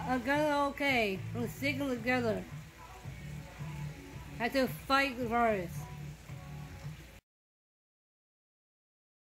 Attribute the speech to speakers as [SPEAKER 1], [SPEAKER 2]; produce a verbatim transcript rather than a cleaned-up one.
[SPEAKER 1] I'm gonna okay. I'm sticking together. I have to fight the virus.